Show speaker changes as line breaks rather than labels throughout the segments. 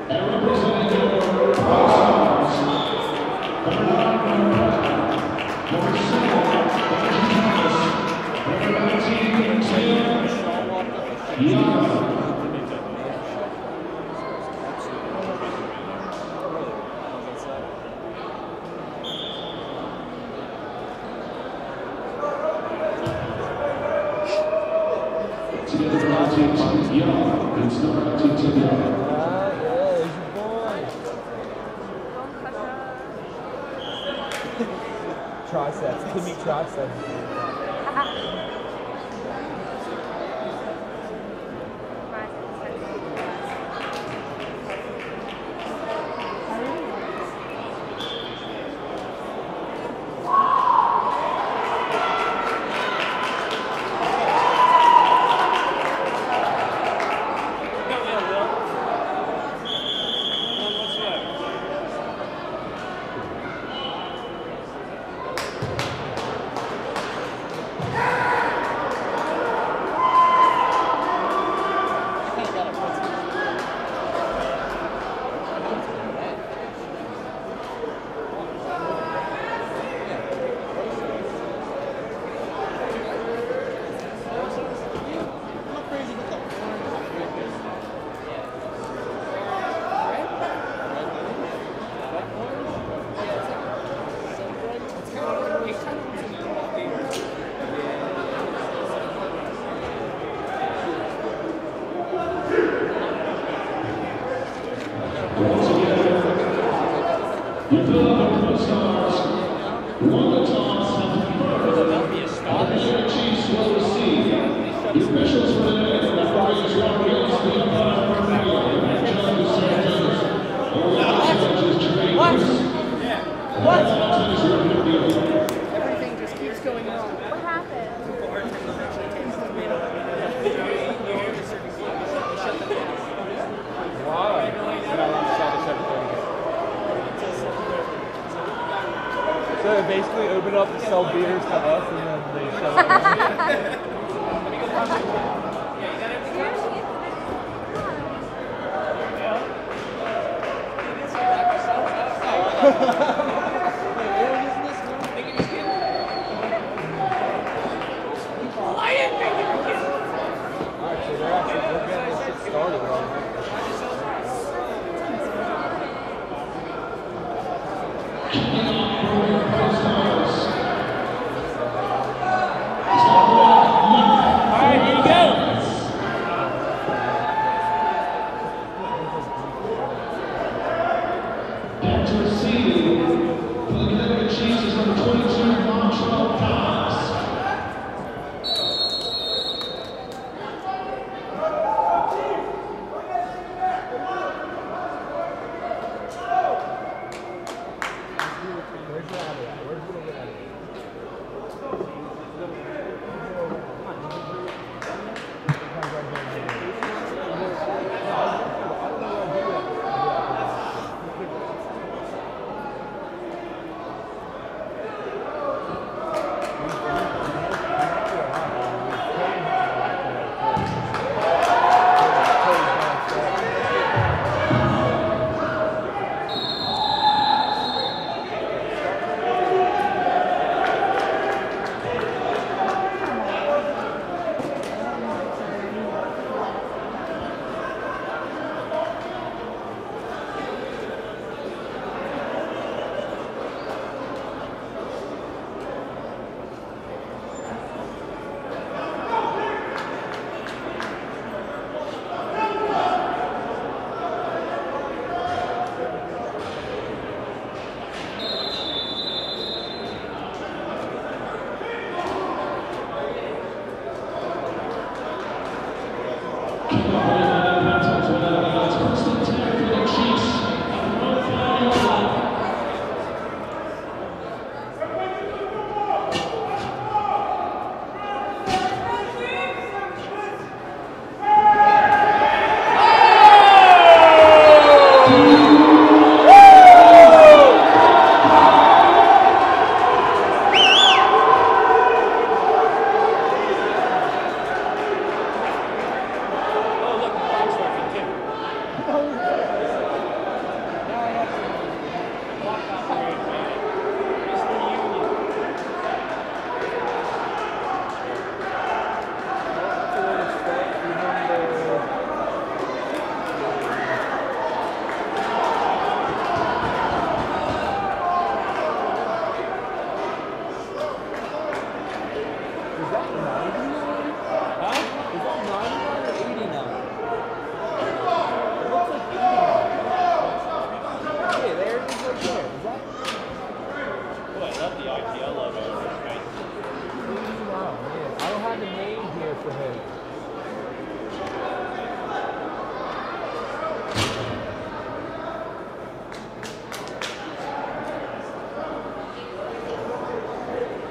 Triceps, give me triceps. So they basically open up to sell beers to us and then they shut it down. Alright, so they're getting this shit started already.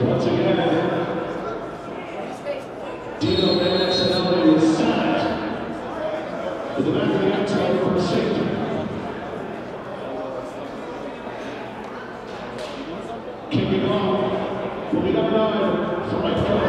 Once again, Dino Mancinelli is sacked with the back of the end zone for safety. Kicking off will be number 9 for right field,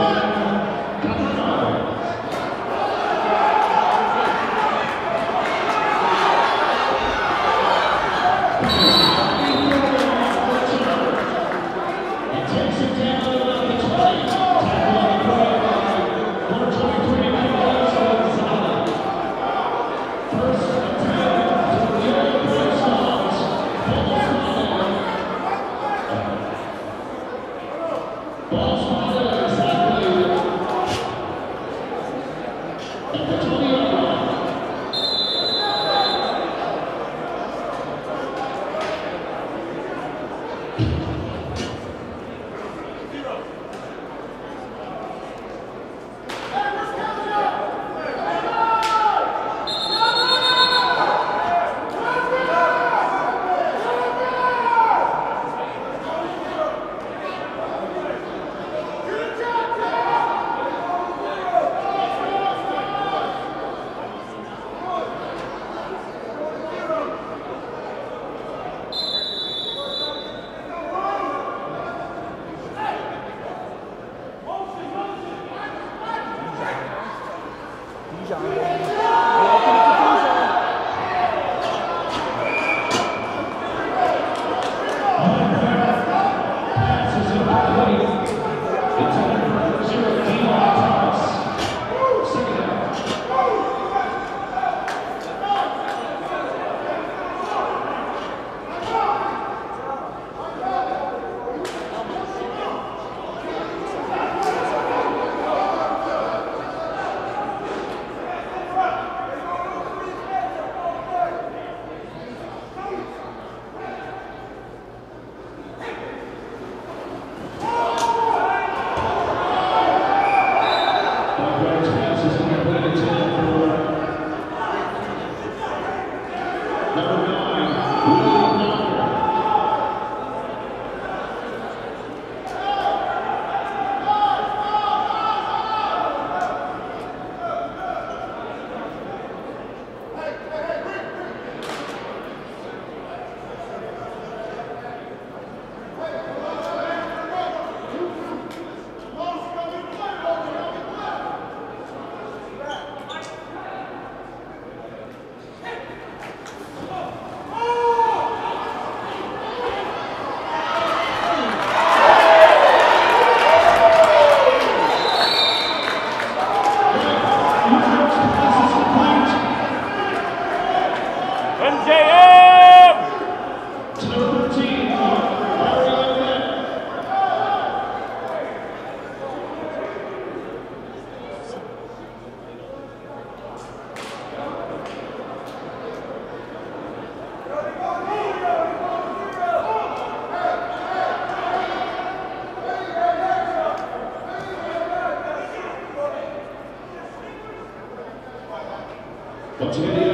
once again, the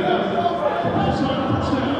touchdown.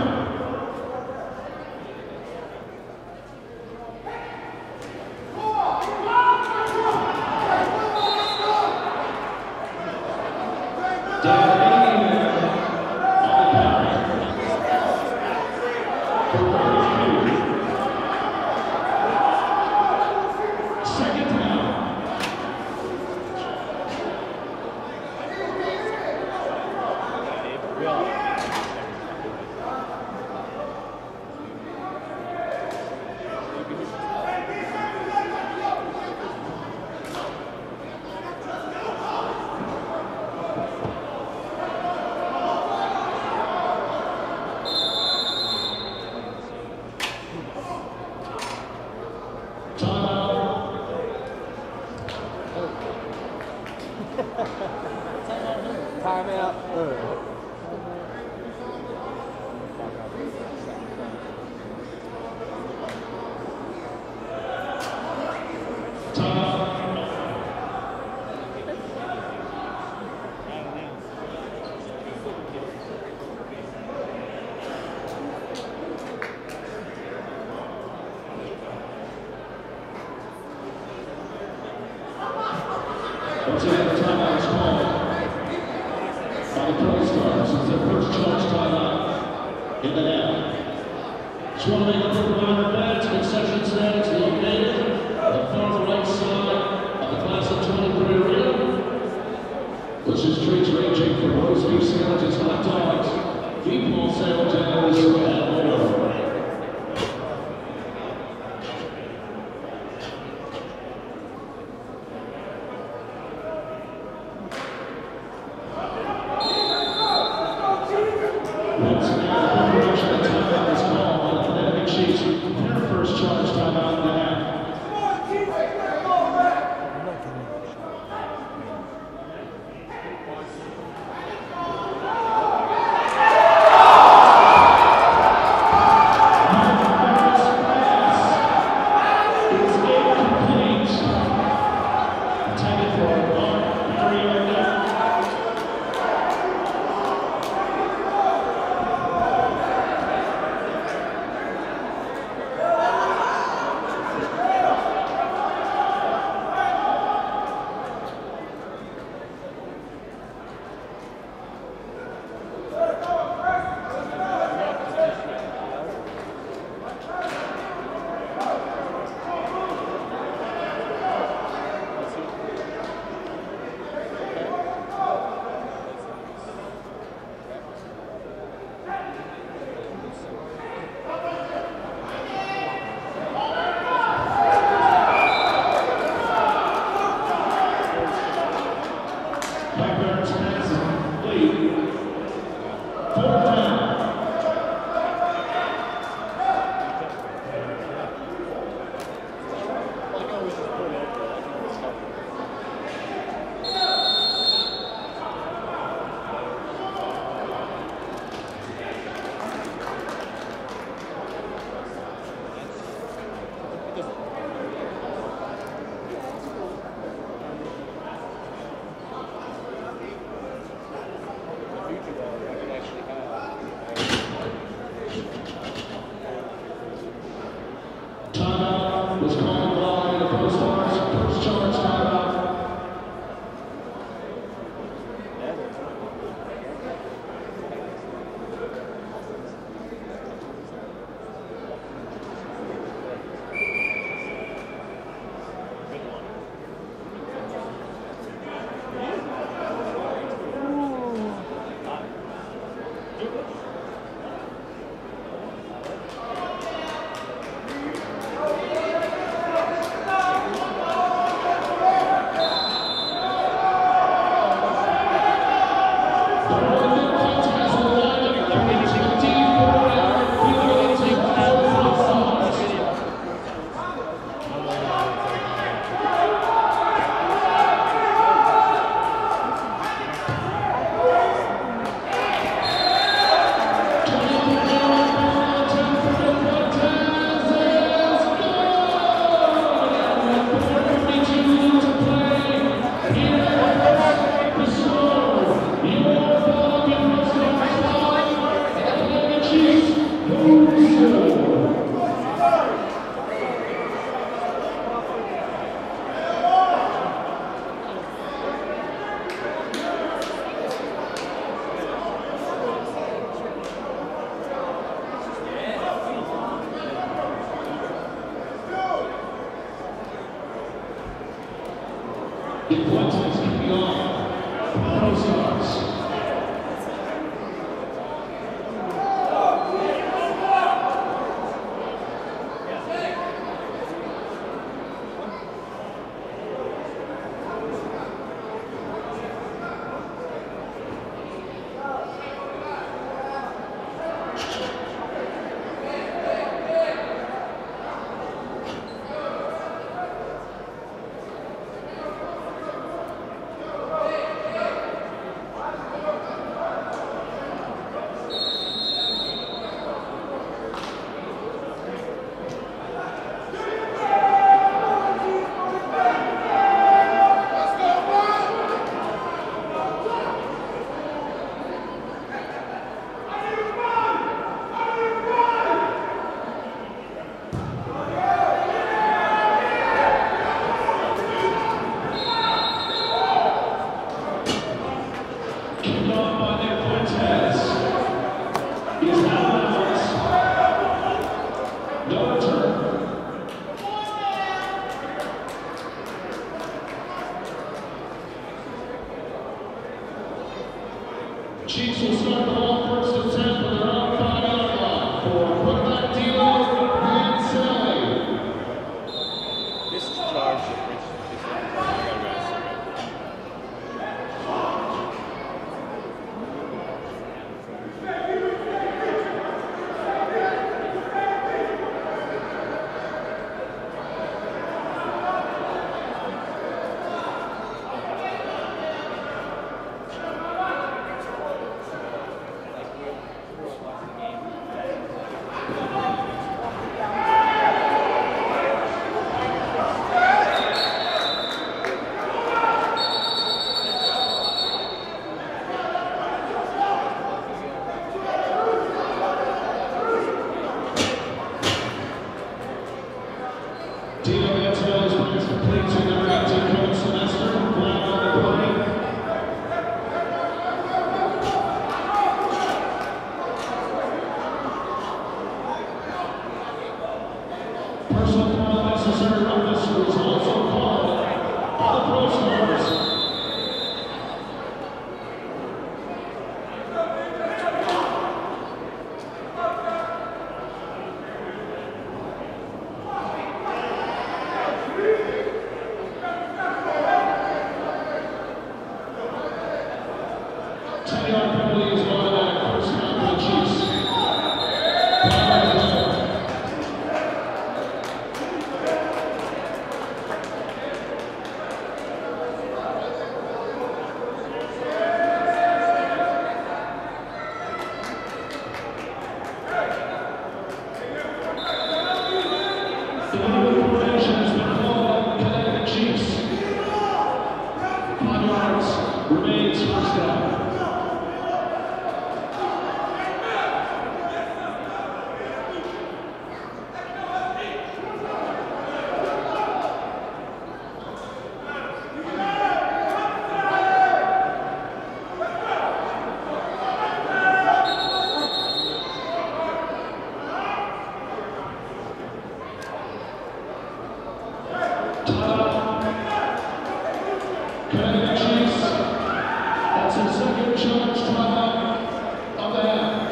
Once again, the timeout is called by the Pro Stars as their first charge timeout in the half. Just want to make a quick reminder that concession stand is located on the far right side of the class of 23 arena, which is treats ranging from roast beef sandwiches, hot dogs, meatball sandwiches, and more. Once again, the preparation of timeout is called by the Connecticut Chiefs. Their first charge timeout in the half. Timeout was called by the Pro Stars. First charge timeout. The points is kicking off. Pro Stars. No return. Chiefs will start the ball first and 10 for their own 5-yard line for quarterback D'Lo and Sally.
This is charged.
Connecticut Chiefs. 5 yards remains first down. Connecticut Chiefs, that's his second challenge timeout of the half.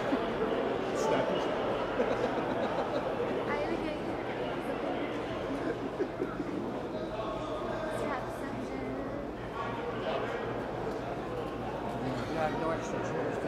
No extra chairs.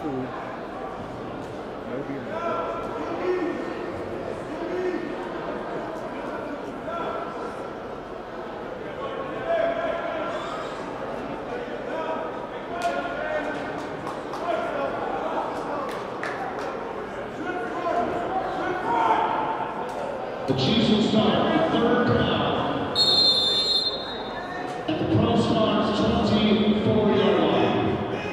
food. No beer.
The Chiefs will start the third down at the Pro Stars 24-yard line.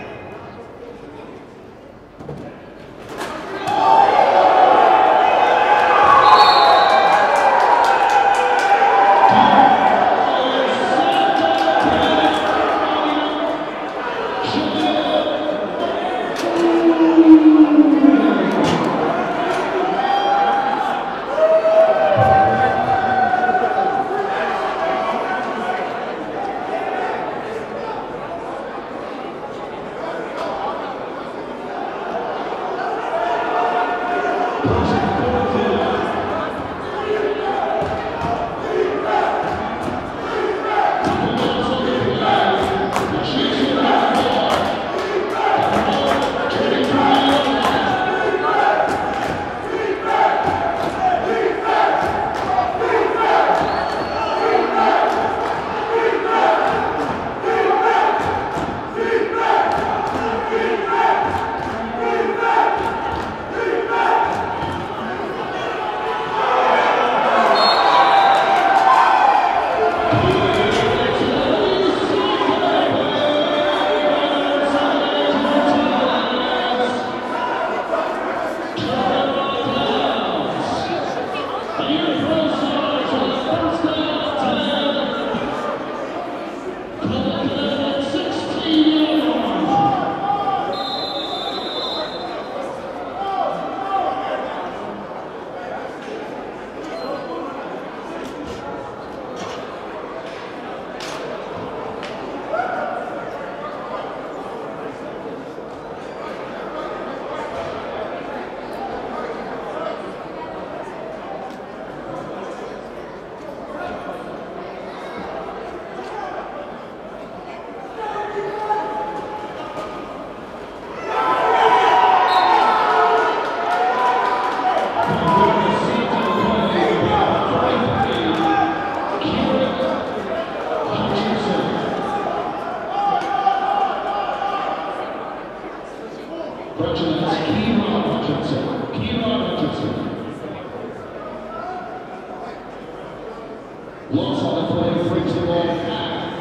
Loss on the play brings the ball back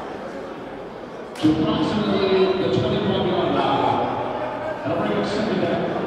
to approximately the 25-yard line. That'll bring up second down.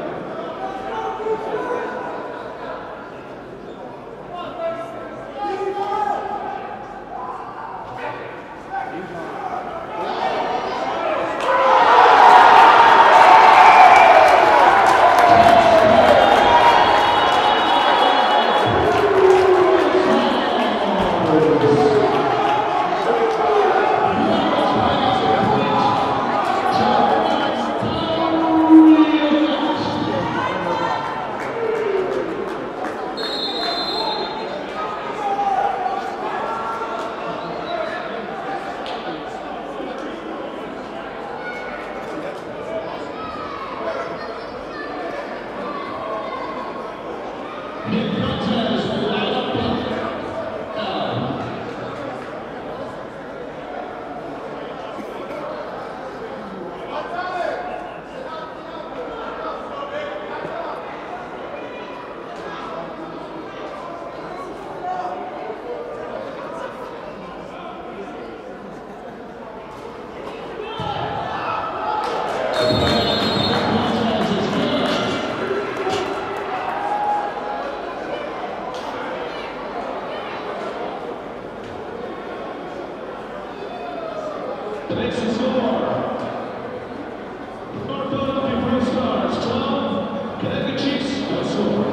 The next is score. North Philadelphia Pro Stars 12, Connecticut Chiefs no score.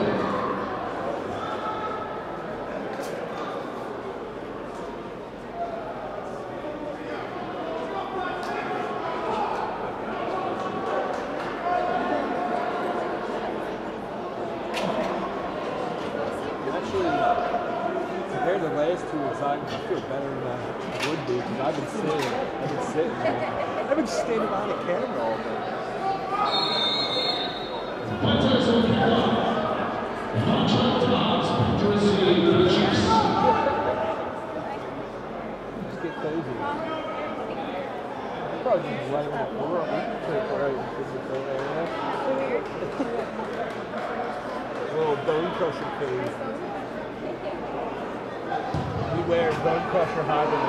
Compared to the last 2 weeks, I feel better than I would be because I've been sitting. I've been standing behind the camera all day.
Fighters will kick off. The hard-shot tops to receive the Chiefs.
Just get cozy. Probably just right on the floor. Take right into the area. Little bone crusher phase. Beware bone crusher hiding.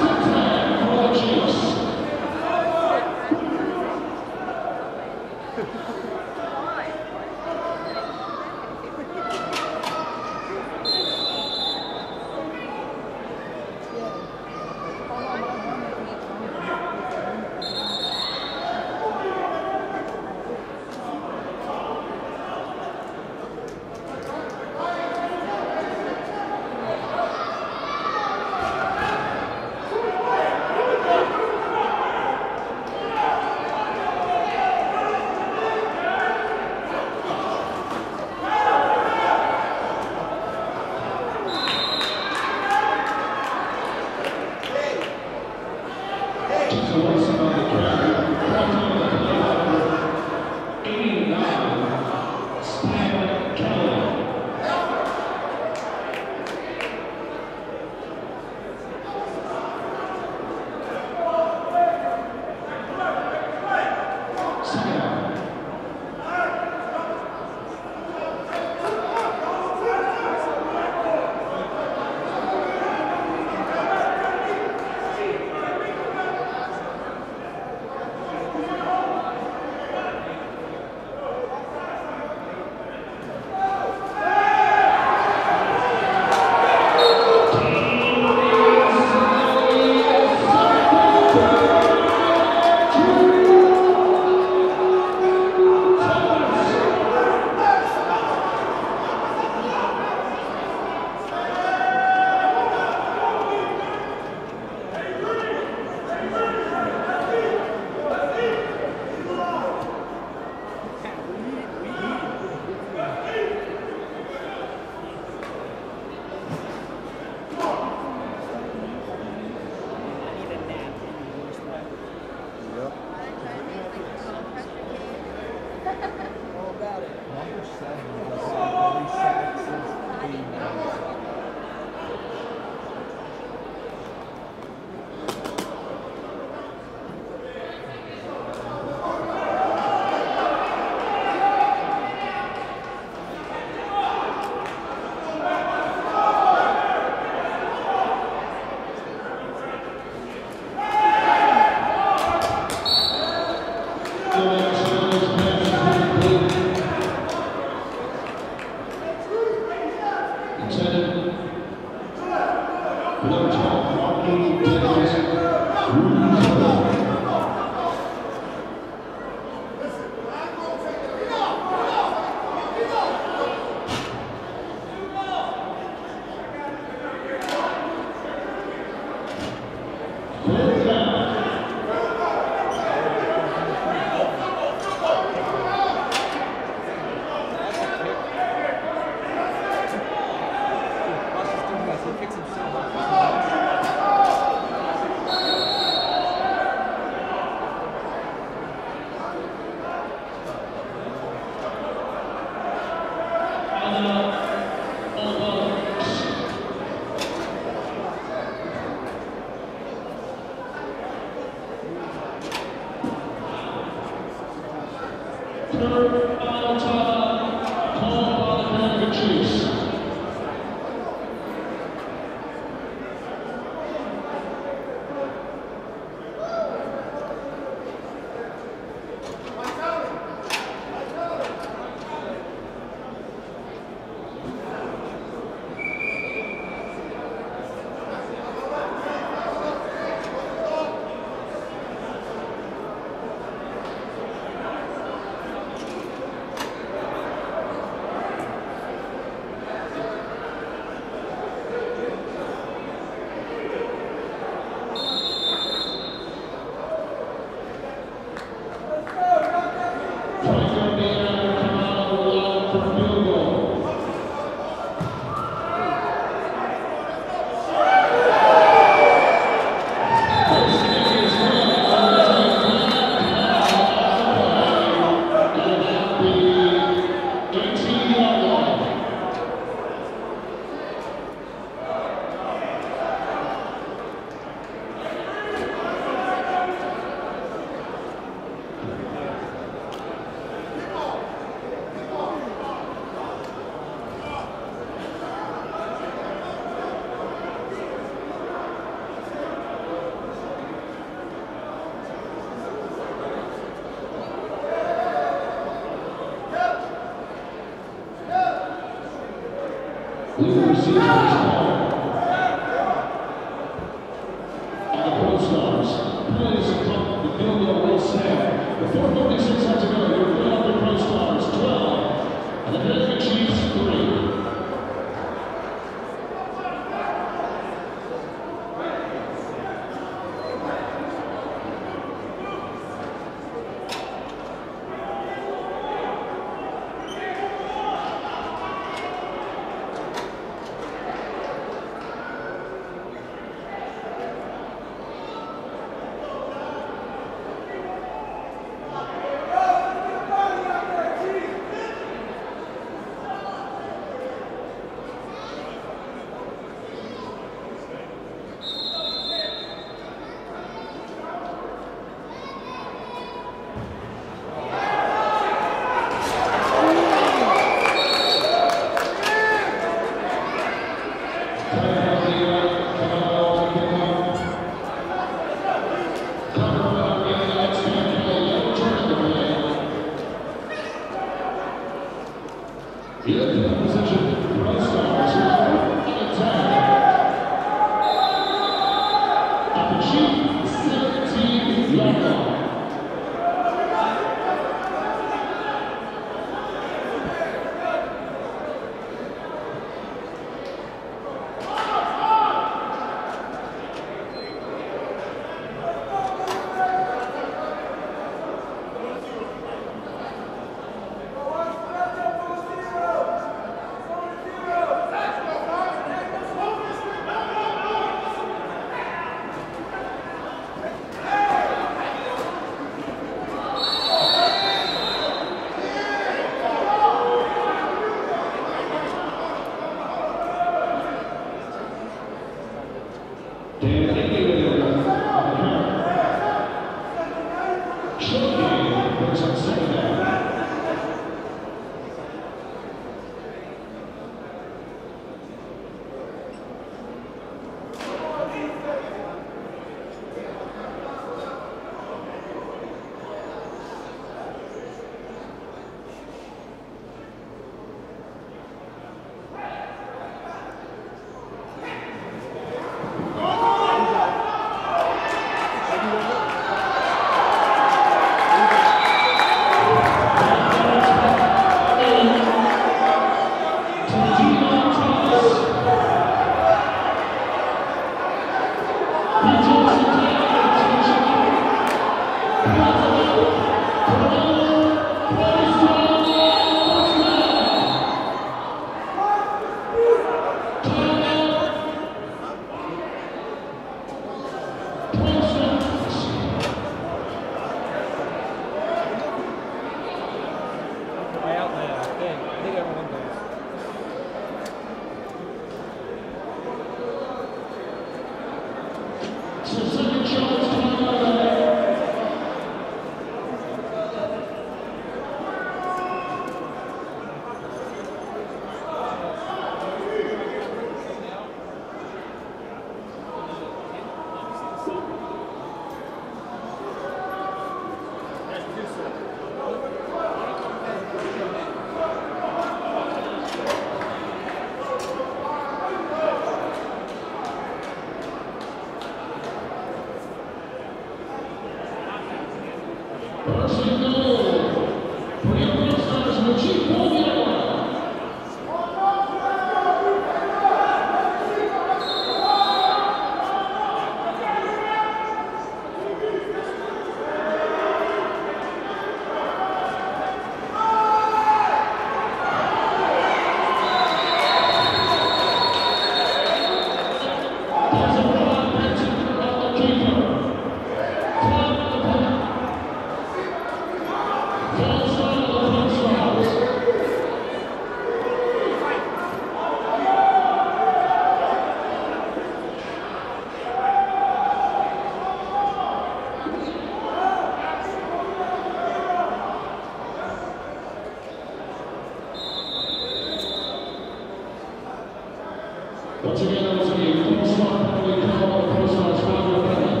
Once again, that was a full stop penalty call on the post-match final penalty.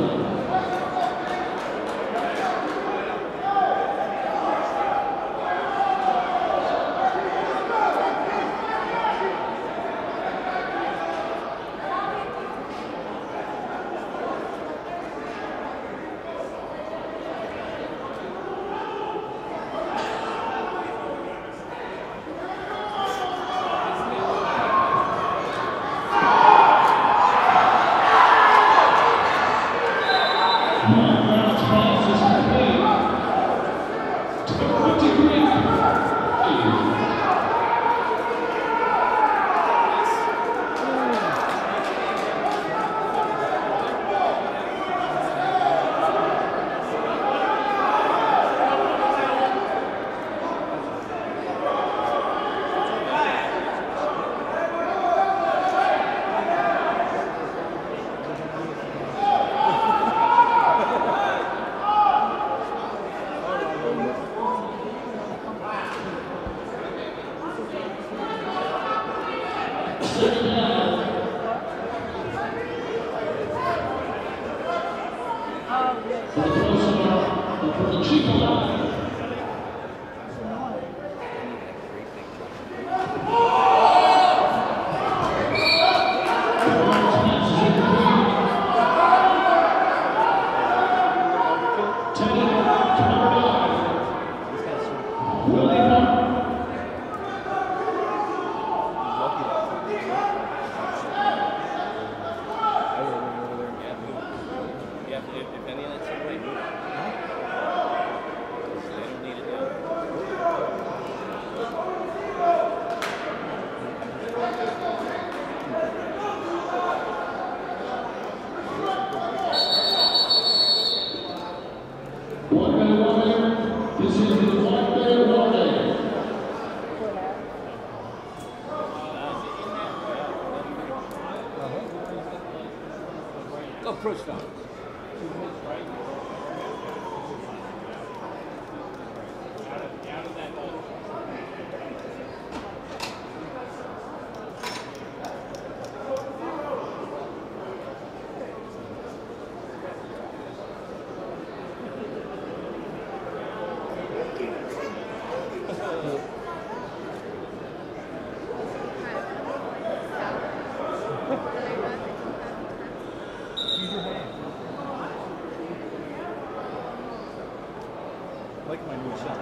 Kill
any of that stuff right now? They don't need it now.
One minute warning. This is the 1 minute warning.
Go pro stars.
Like my new shot.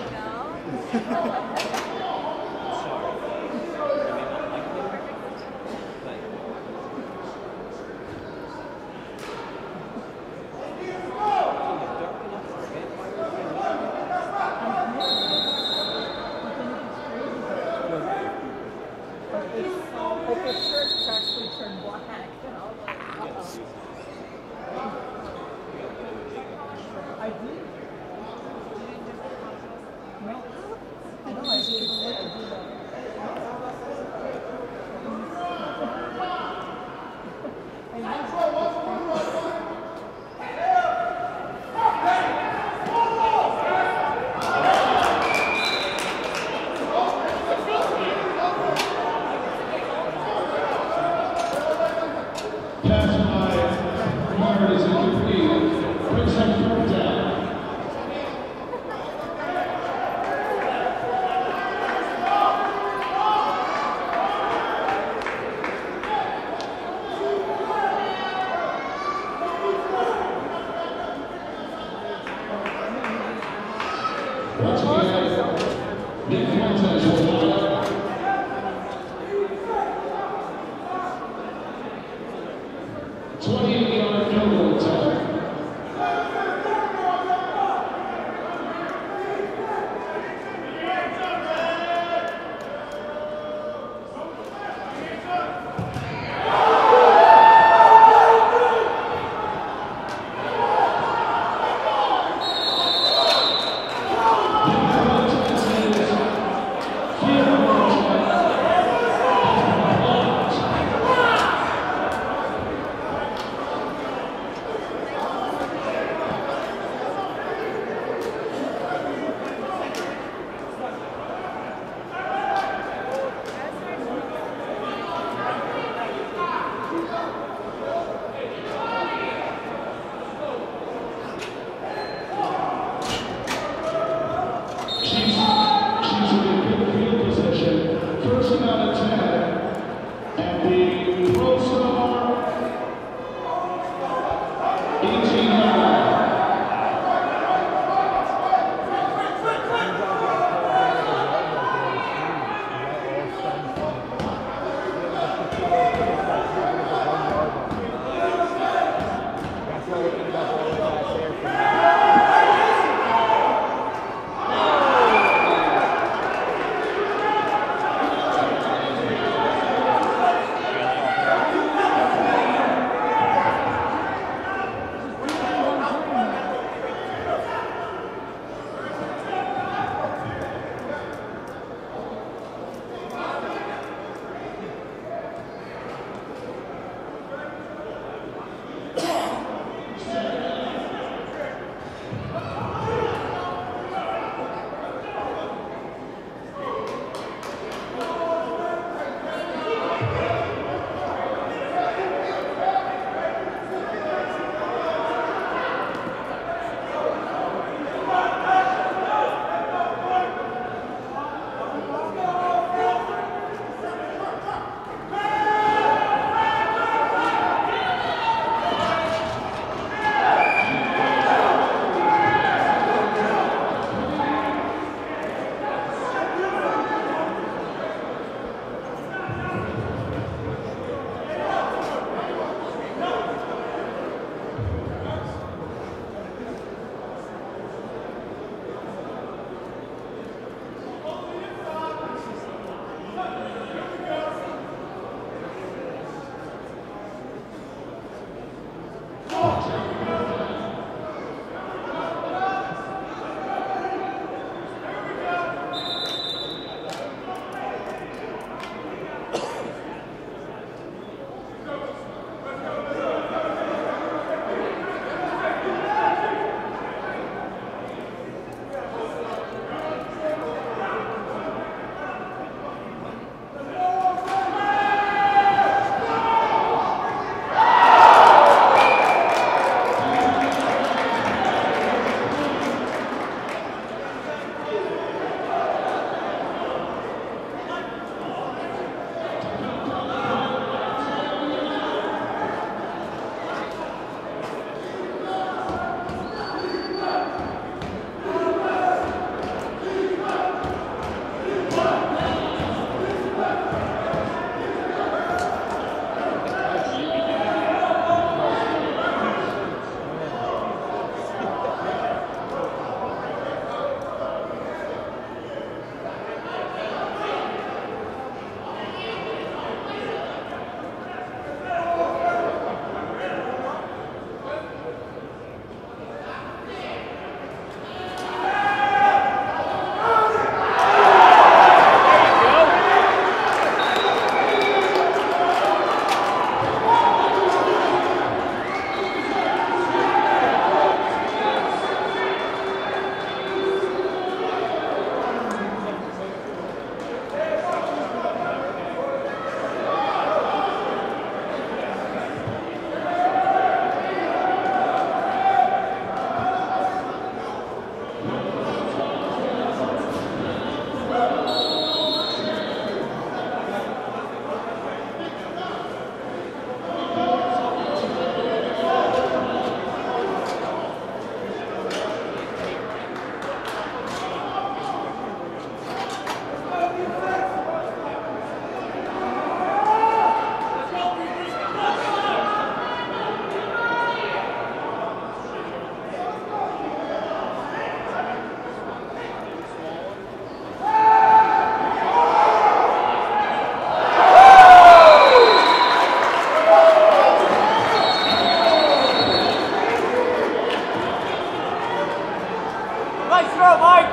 Like his shirts actually turned black, and I was like, I did. No, I know, I didn't like to do that.
Pass by Martin is incomplete. Brings him third down. Once again, Nick Fuentes will line up. 28-yard field goal attempt. Nick Fuentes is
Nice throw, Mike!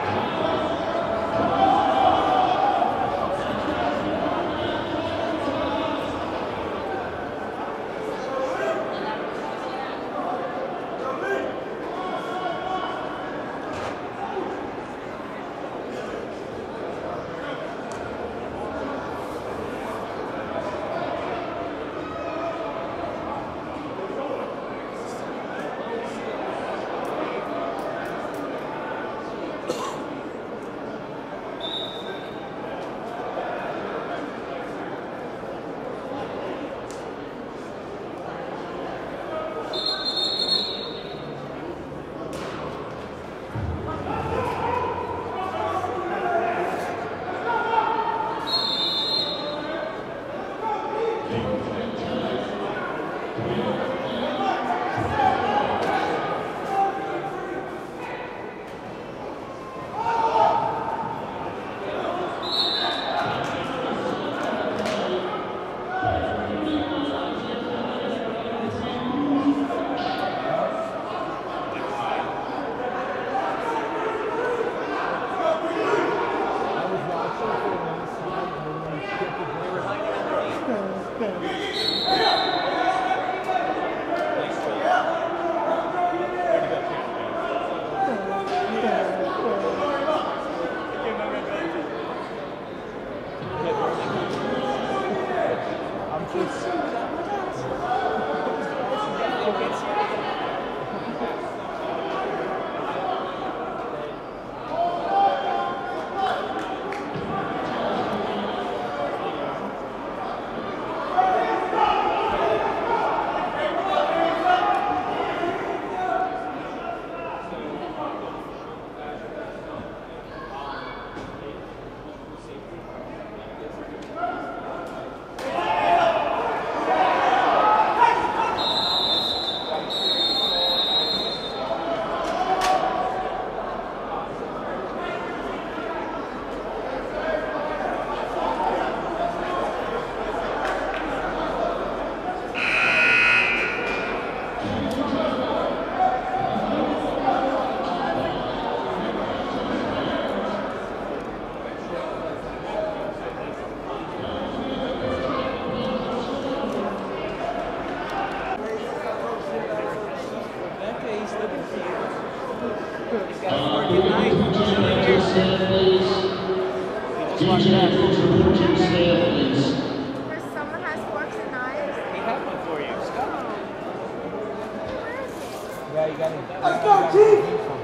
Yeah, you got it.
Let's go, Chief!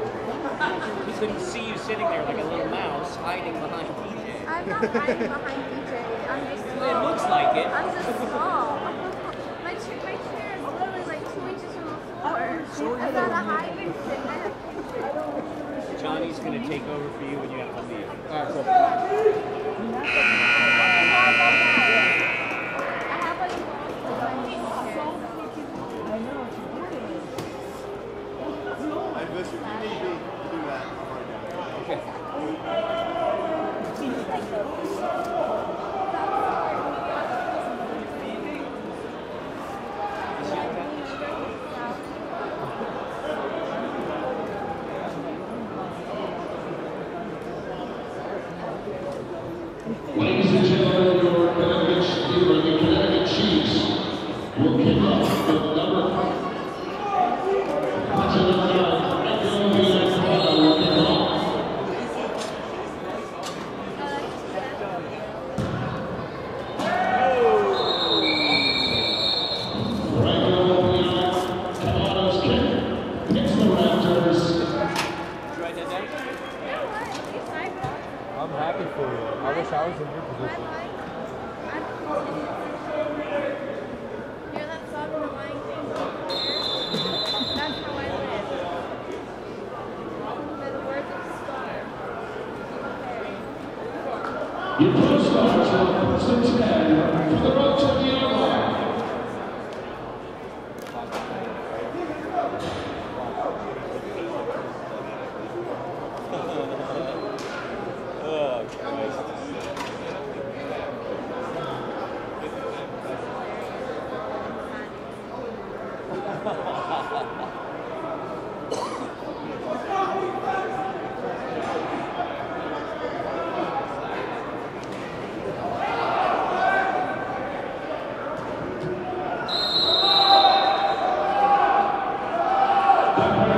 He couldn't see you sitting there like a little mouse hiding behind DJ.
I'm not hiding behind DJ. I'm just small.
It looks like it.
I'm just small. My chair is literally like 2 inches from the floor. I'm not a high person.
Johnny's going to take over for you when you have to leave.
All right, cool.
I have like
I bet you need me to do that.
Okay.
Ladies and gentlemen, your Connecticut Chiefs will kick off with number 5.
I'm happy for you. I wish I was in your position.
Hear that song, The Lion King? That's how I live. By the words of Scar.
Your pro stars will first and 10 for the road to the line.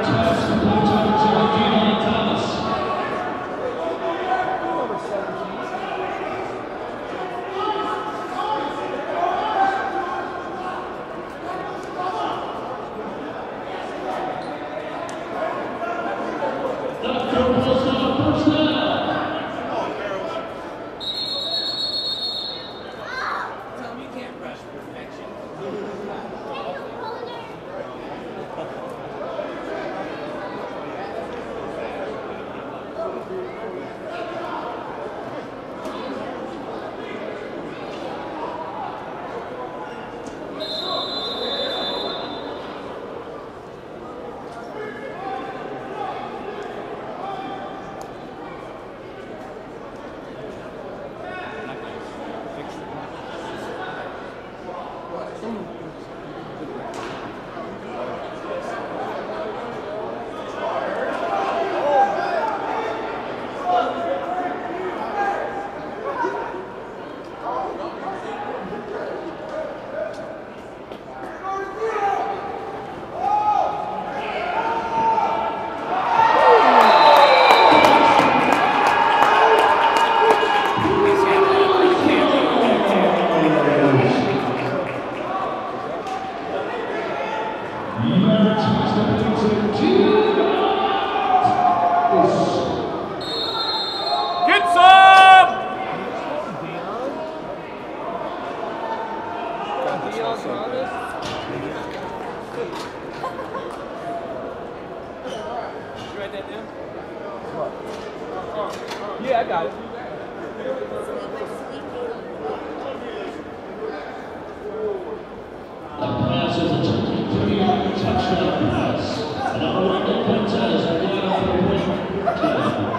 Yeah, I got it.
The pass is a 23-yard touchdown pass. Number 1, Nick Quintez, right off the wing.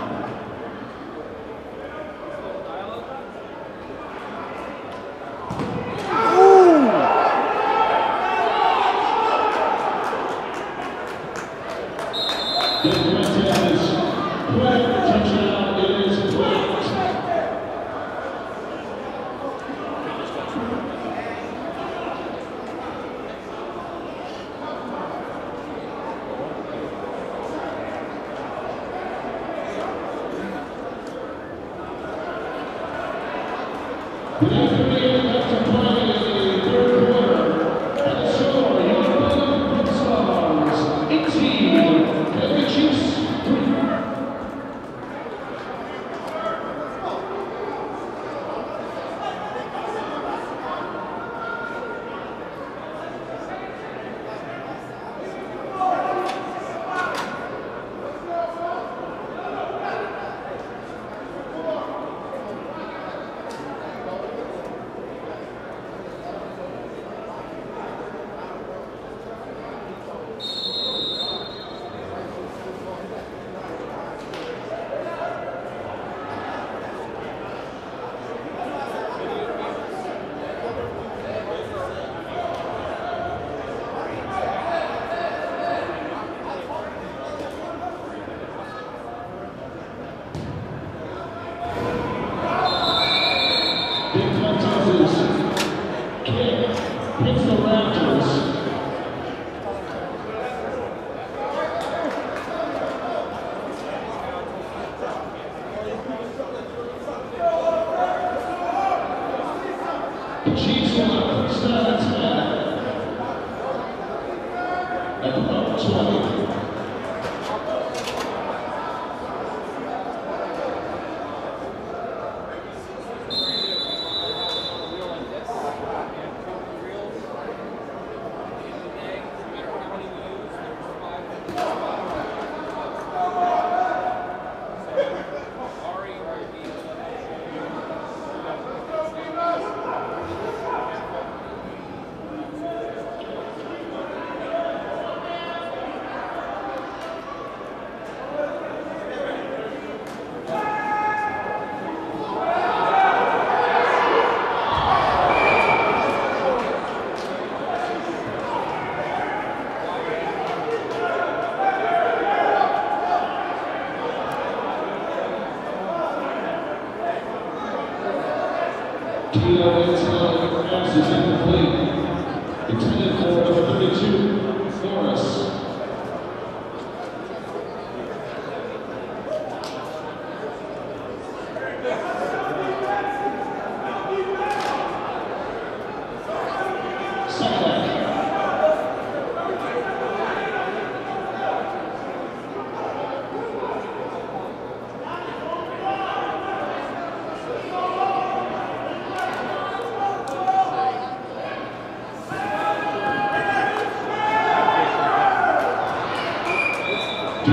Good afternoon, up to play, third quarter. And the score, UPENN Stars 18, and the Chiefs 3. The Chiefs will have first down at 10. At about 20. Pass is incomplete. Intended for number 32, Forrest.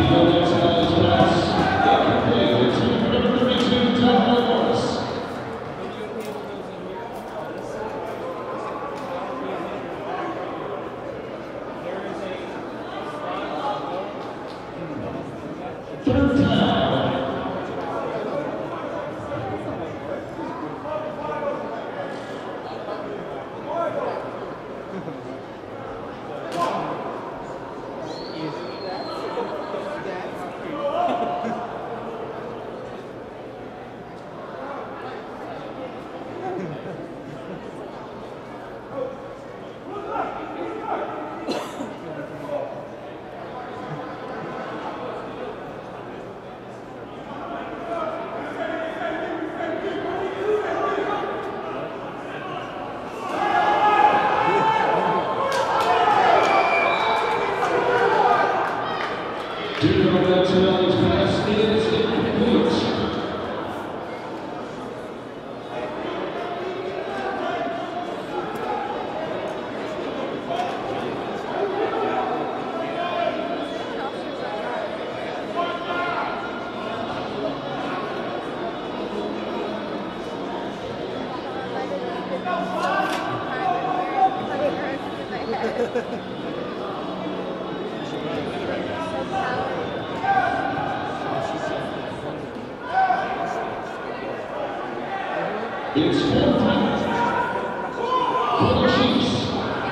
It's full time for the Chiefs.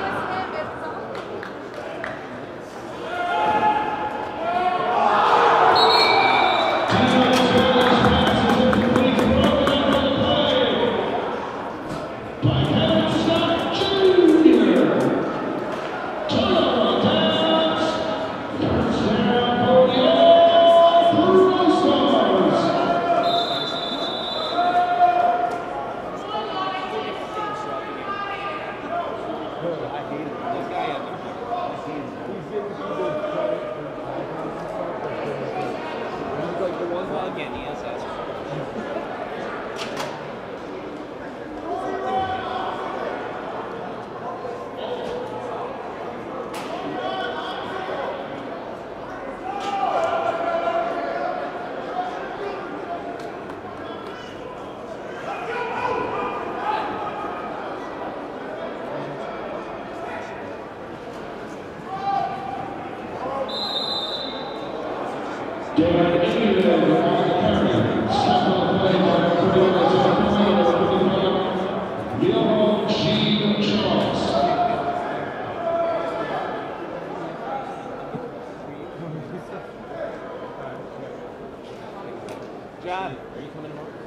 John, are you coming tomorrow?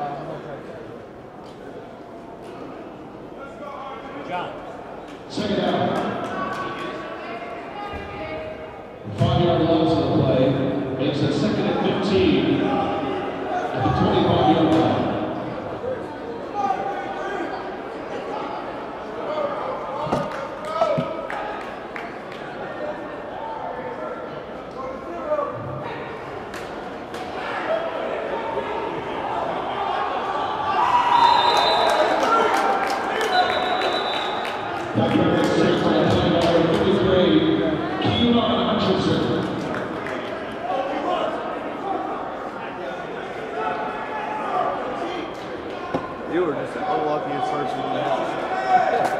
John.
Second down. 5-yard loss of the play makes it 2nd and 15 at the 25-yard line.
You were just the unluckiest person in the house.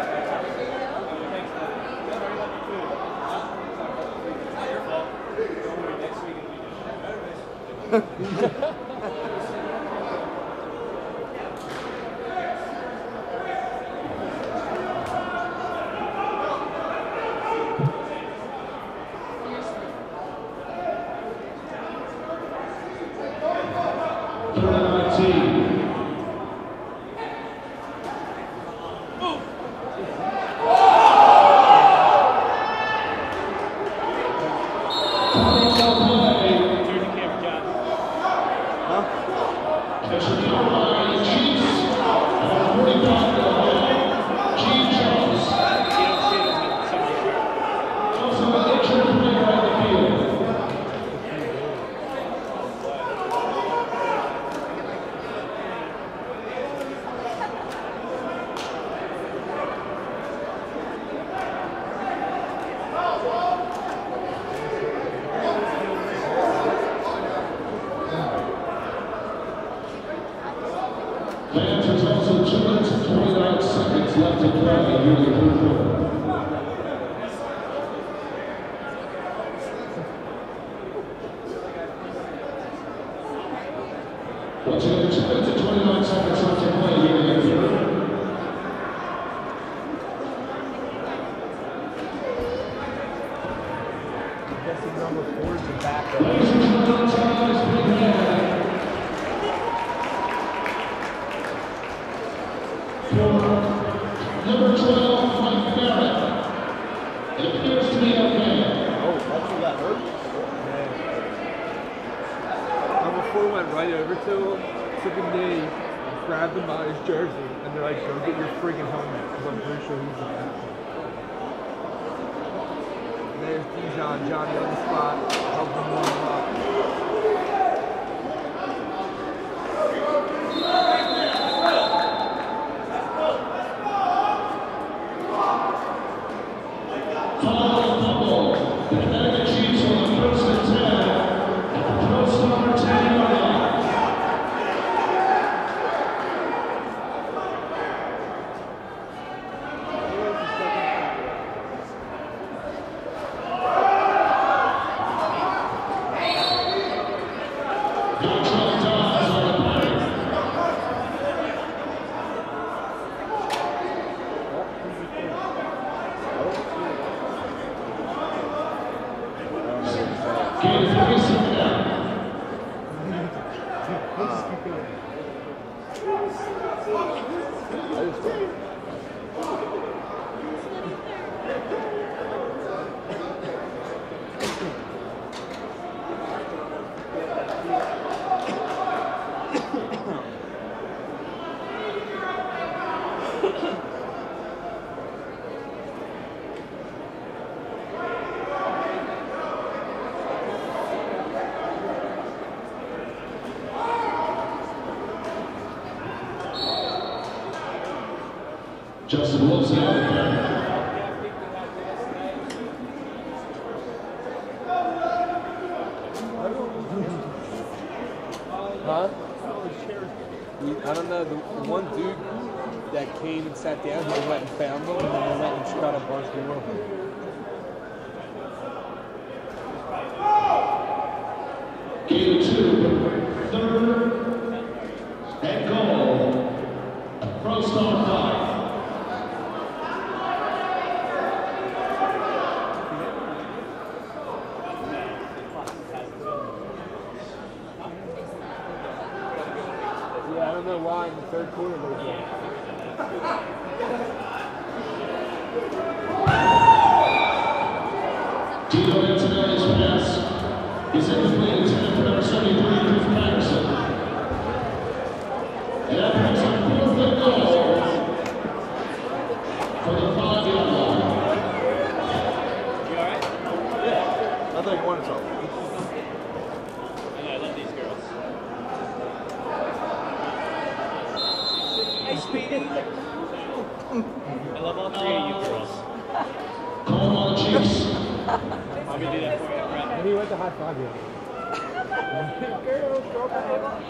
to play, newly approved for. Once again, it's 29 seconds left to play, newly approved.
Number 4 is the backup.
Ladies and gentlemen, ties, big hand. For number 12, Mike Barrett. It appears to be okay.
Oh, that's who got hurt?
Number 4 went right over to him, took a knee, grabbed him by his jersey, and they're like, go get your freaking helmet, because I'm pretty sure he's the backup. There's Dijon, Johnny on the spot, helping him warm up.
Final fumble. The Connecticut Chiefs on the first and 10 at the Pro Star 10-yard line. Justin Wilson out there.
Huh? I don't know, the one dude that came and sat down here went and found them, and then they went and shot a bunch more of them.
Game 2, third and goal. Pro Star 5.
Yeah, I don't know why in the third quarter they did.
Tito Antonelli's pass is incomplete. Intended for number 73, Chris Patterson. And that brings up 4th and goal for the 5-yard line.
You alright?
Yeah. I think one something.
I know, I love these girls. Hey, Speedy. I love all 3 of you girls.
Call on the Chiefs.
Let me do that for you, Brett.
And he went to high five you. Girls, go back.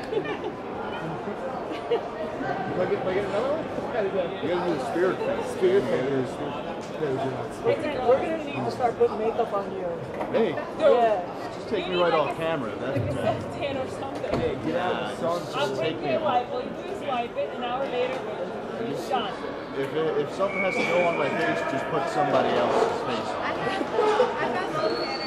Can I get another one?
You gotta do the spirit thing.
Spirit thing.
We're gonna need to start putting makeup on you.
Hey,
Yeah.
just take me right off camera. That's
Like a tan or something.
hey, get out of the sun.
I'll
Just
take
take me
your
off.
wipe. All you do is wipe it. An hour later, it's done.
If something has to go on my face, just put somebody else's face on.
I got no tanner.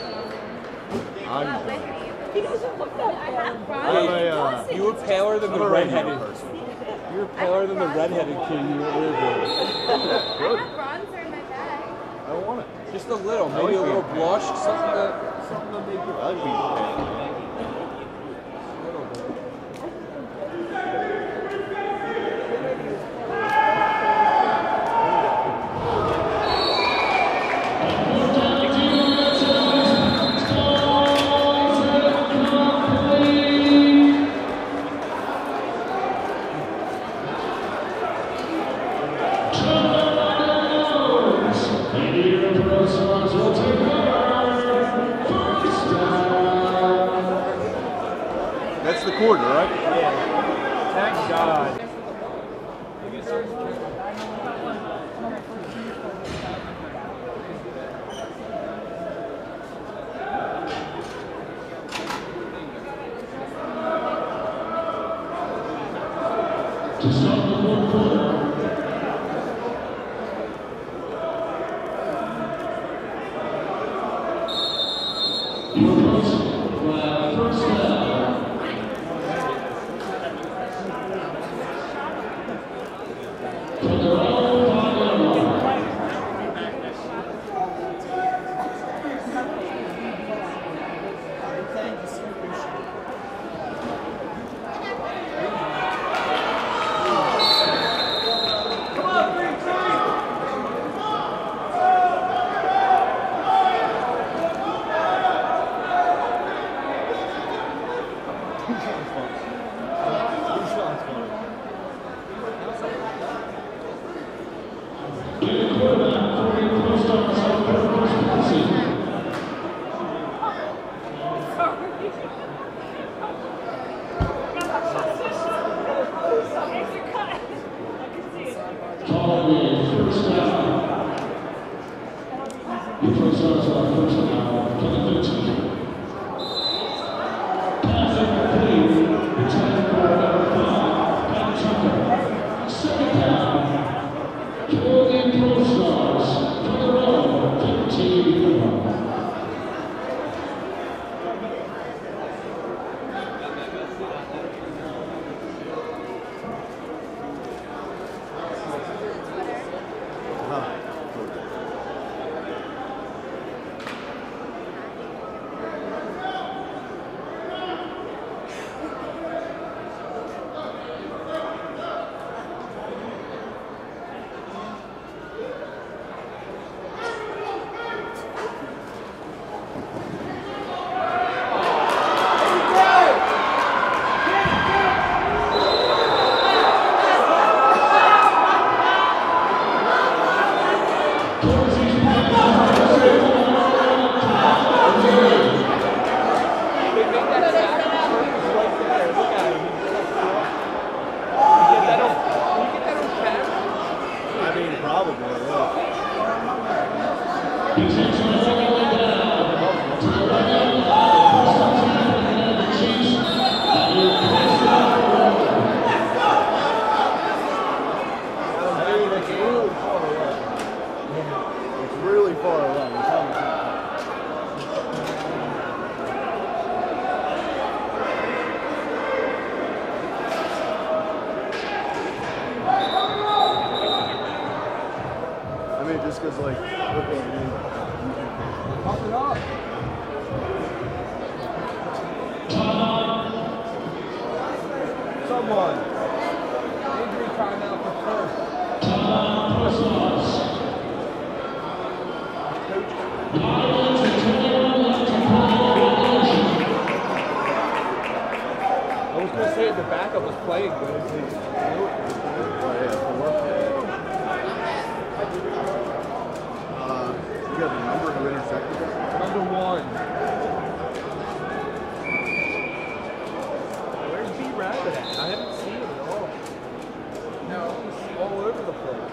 I'm
He doesn't look that
I
bad.
have bronze.
You were paler than
I'm
the
a regular
redheaded.
person.
You were paler than the redheaded kid you were with.
I have bronzer in my bag.
I don't want it.
Just a little, maybe a little blush, something that make you
I'd be pale. That's the quarter, right?
Yeah. Thank God.
to start the fourth quarter. Your first down. From their own 5-yard line.
Just because, like, look what it is.
Pop it up. Someone. Injury timeout for first. I was going to say the backup was playing good.
You got the number who intersected it?
Number 1. Where's B-Rabbit at? I haven't seen him at all. No, he's all over the place.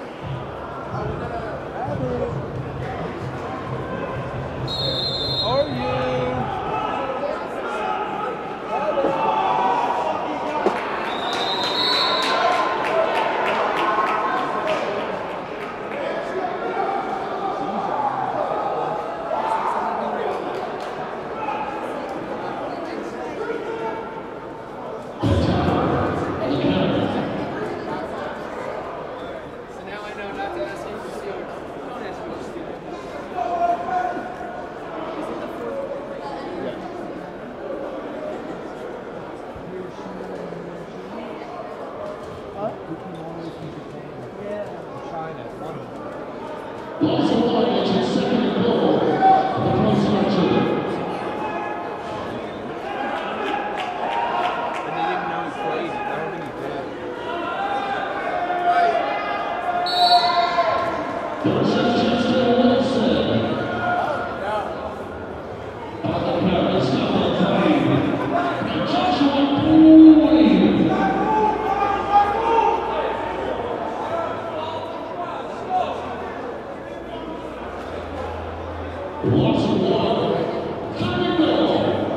Rabbit. Are you?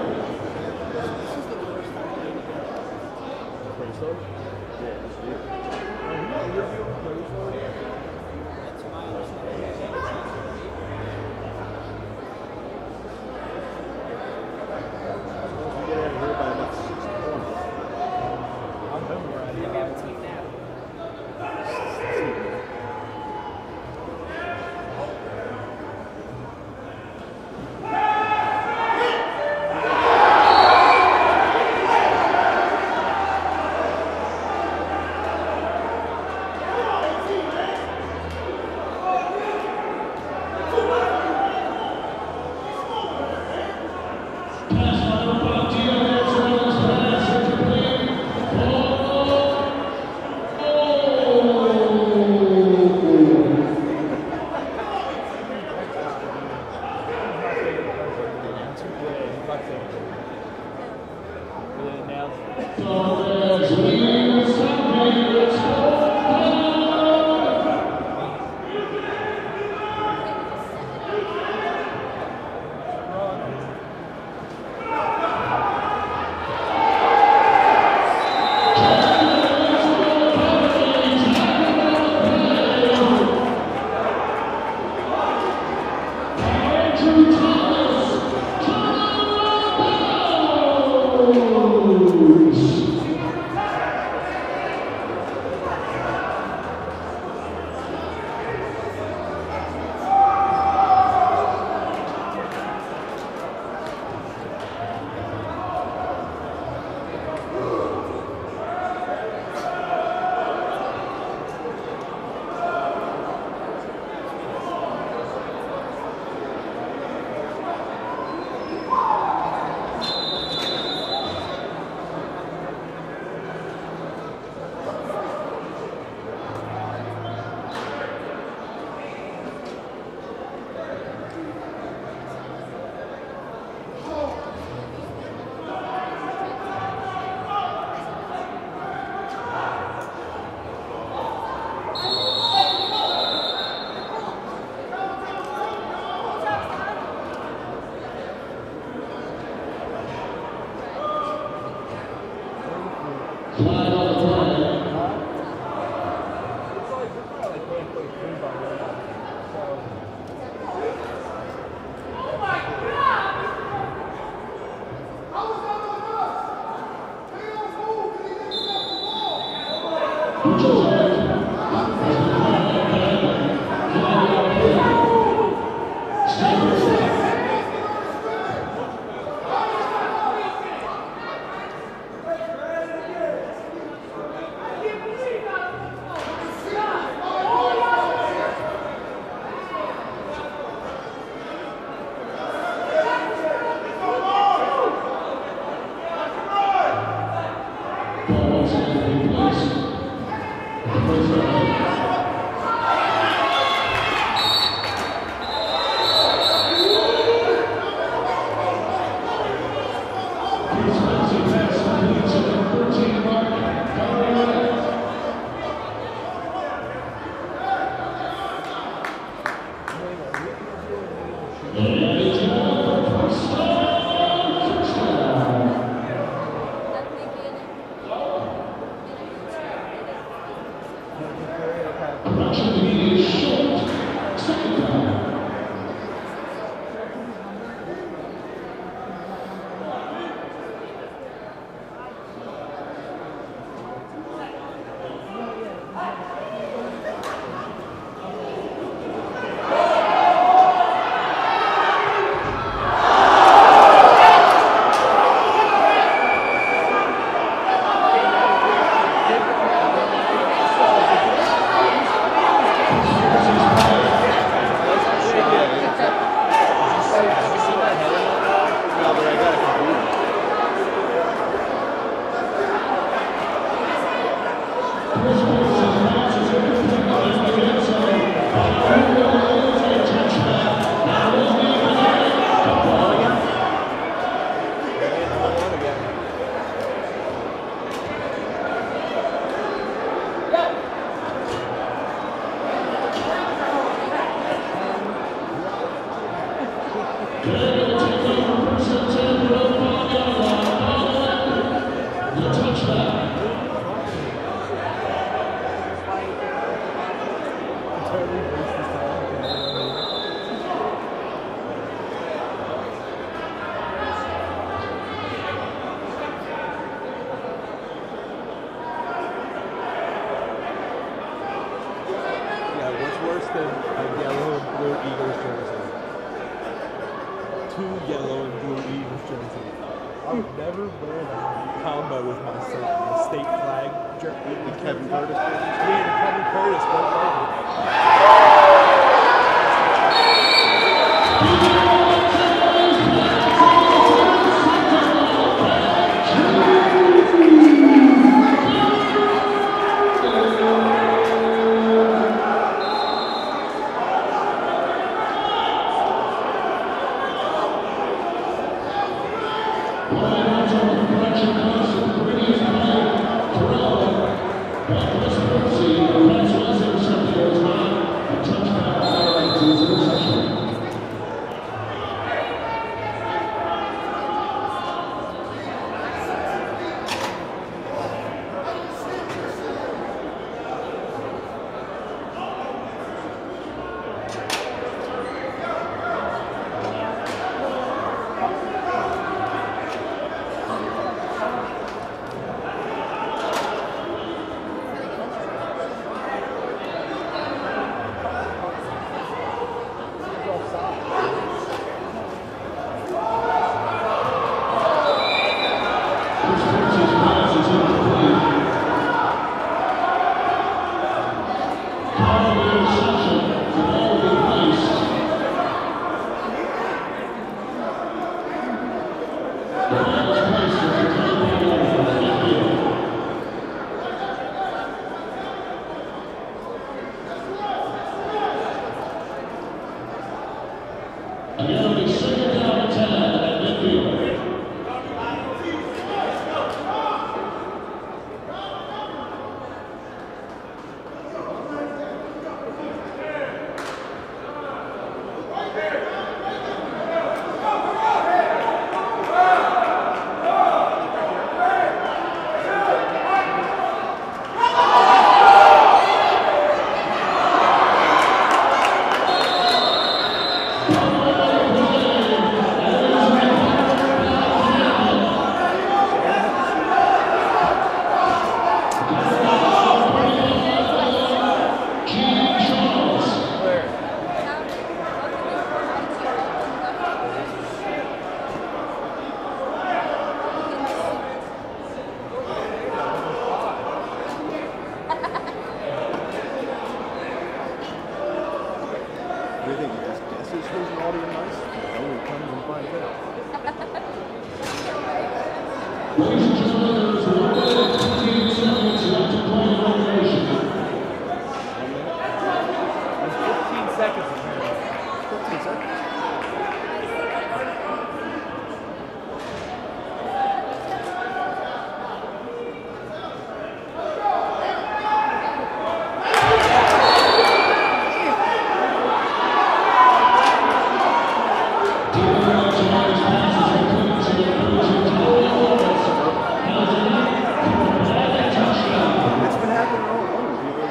Yeah,
Gridiron. Ladies and gentlemen, there is 1 minute and 15 seconds left to play in regulation.
There's 15 seconds in there.
15 seconds. It's been happening all over.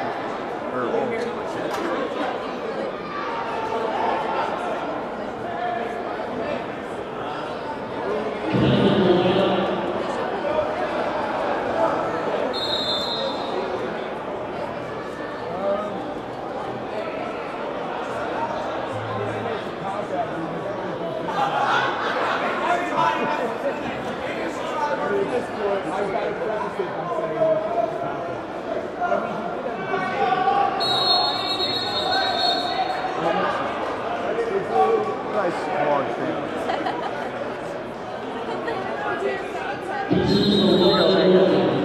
Nice large family.
This is the one.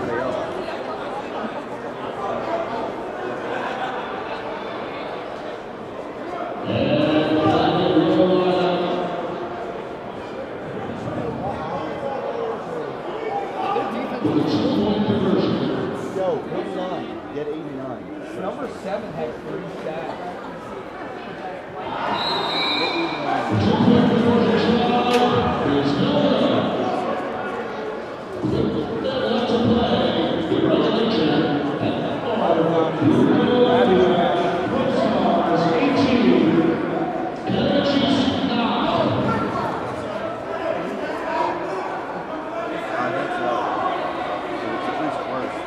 With a 2-point conversion.
Yo, 89. Get 89.
Number 7 had 3 sacks.
Get 89.
2-point conversion is no left to play in regulation at 18. Connecticut Chiefs 9.
That's it's at least worse.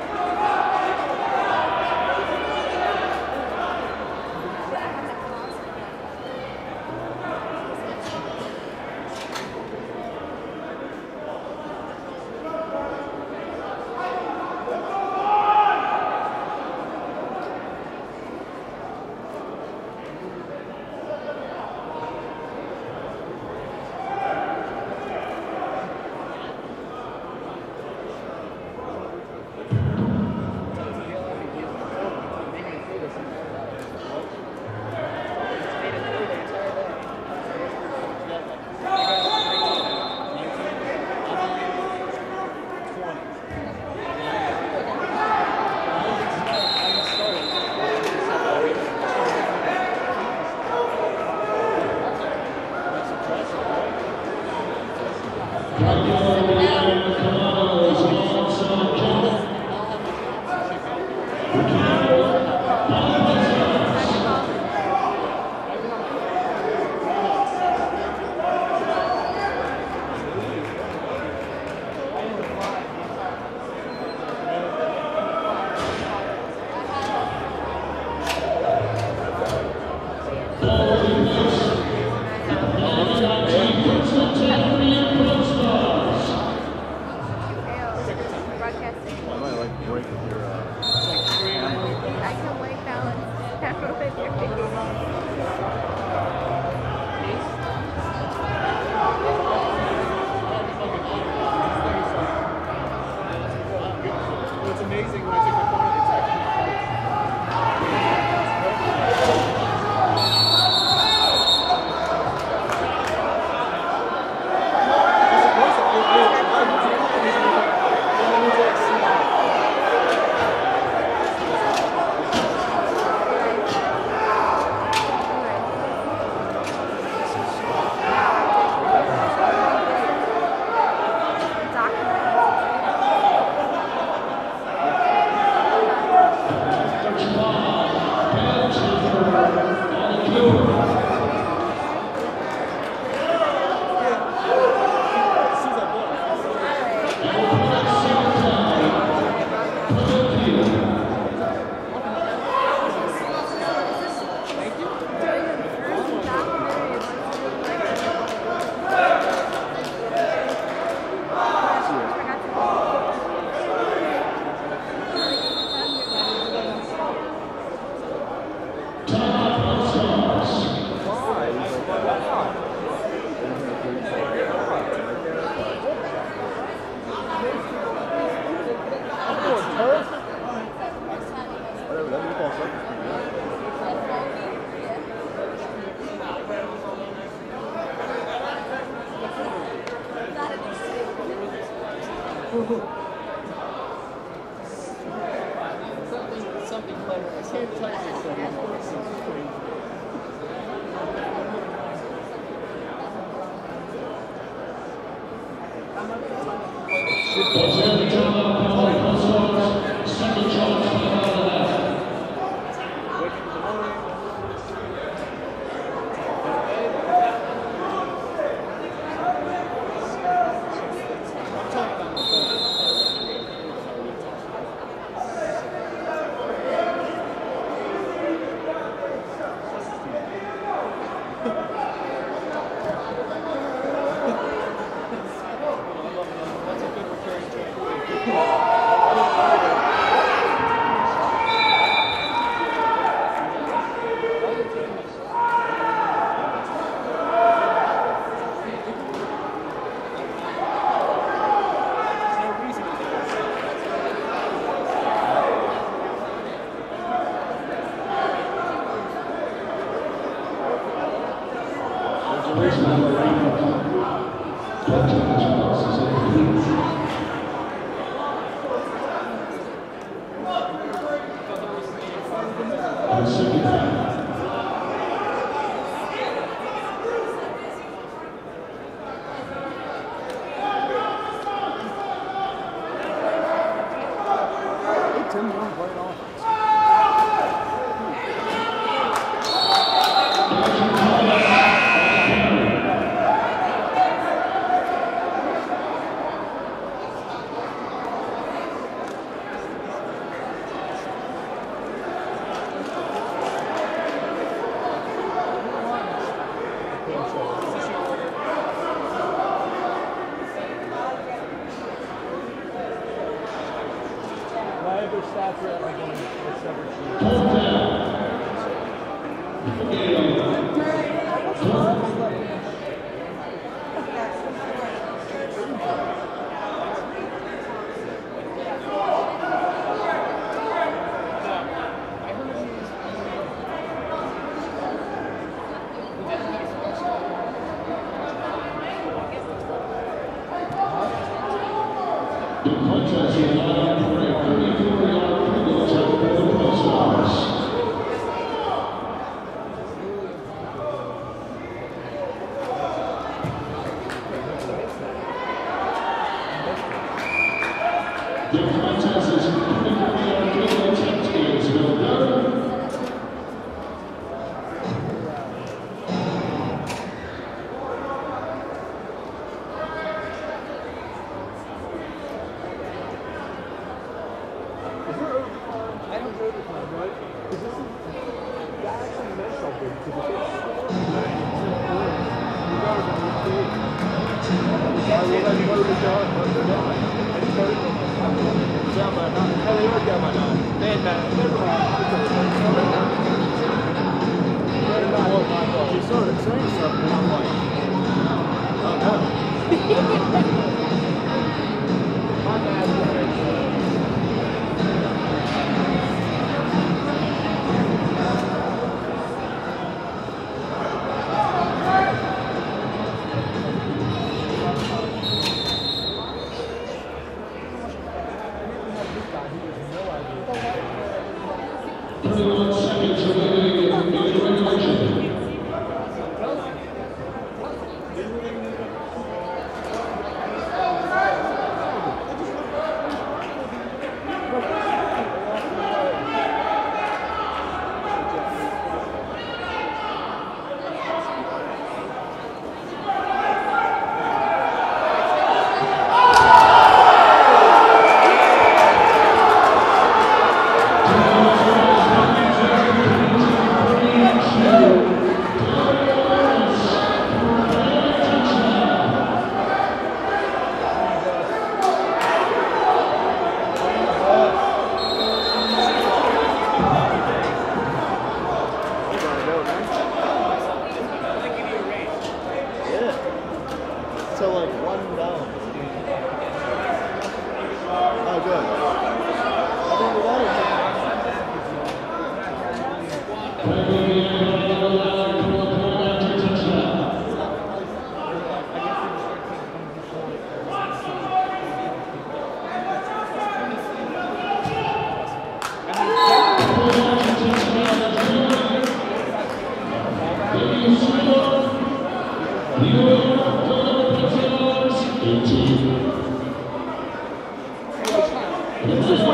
Something clever. I can't touch it, so
Second charge time out of that.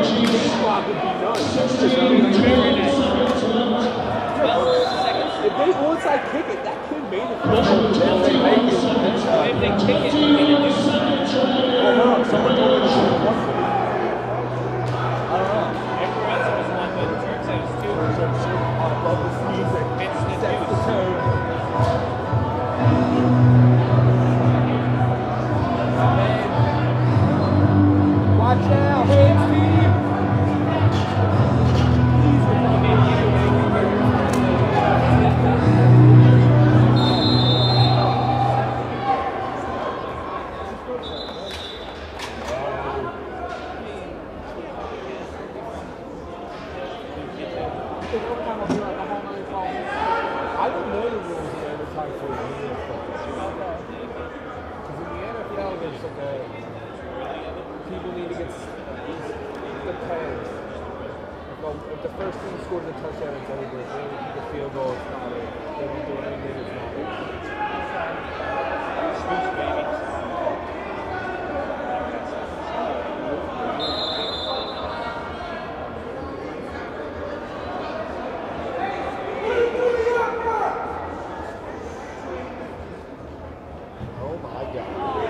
block would be nice. If they onside kick it, that kid made it.
If they kick it, they can do something.
Someone told me to shoot one.
I don't know. Everywhere else was one, but Turk said it was two.
I love this music.
It's the
Sets the
deuce.
tone. Watch out, hands team! I don't know the rules of overtime for the NFL. Because in the NFL, there's like a people need to get the pay. If the first team scores a touchdown, it's over. If they only kick a field goal, it's not over. If they don't do anything, it's not over.
Swoosh, baby.
Oh my God.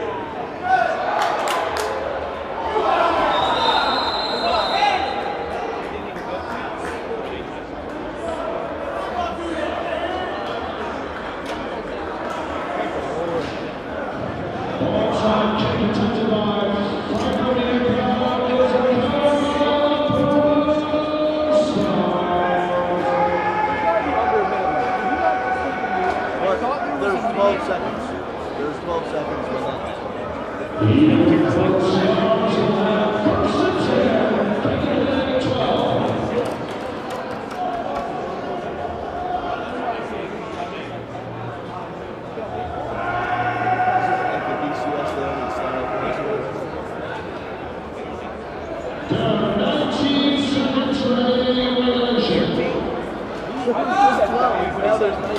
Onside kick attempted by
There's 12 seconds. There's 12 seconds left. Now there's 19.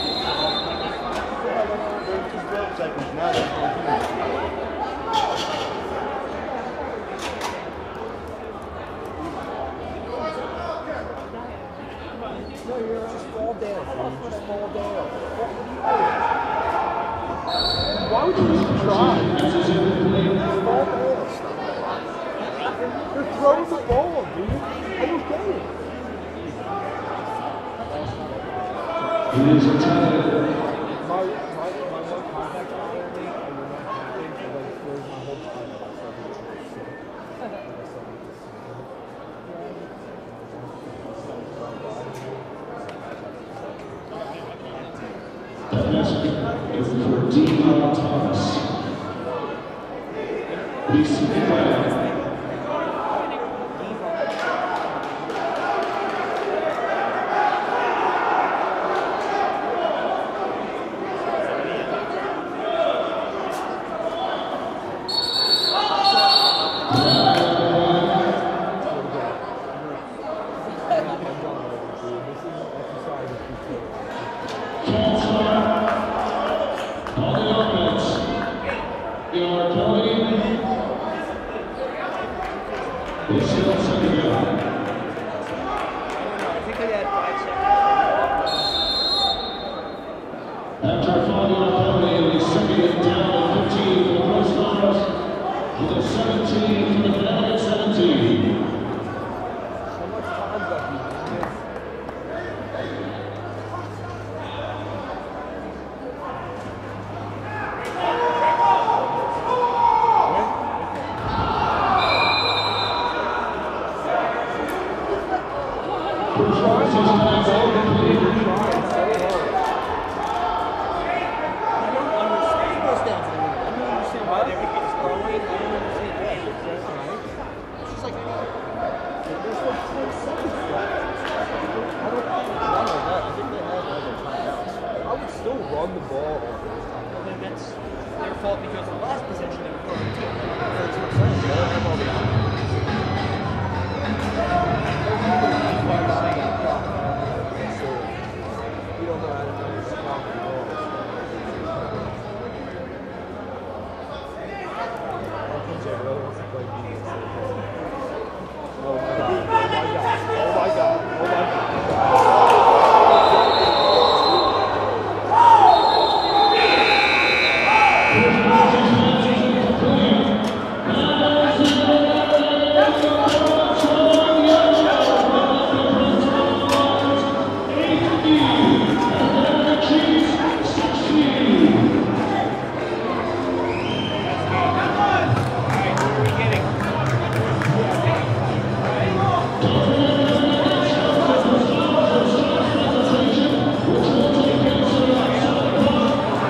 There's just 12 seconds. Now there's 19.
No, you're just fall down. Just fall down. Why would you even try? Just fall down. They're throwing the ball, dude. I don't get it.
It is a tie.
My one contact bothered me, and we're not happy, so like, there's my whole time.
That is for Dion Thomas. BC flag. After a final penalty, second and down, 15 for the Coast Guards, with a 17 for the Connecticut 17.
So much time left, you genius.
First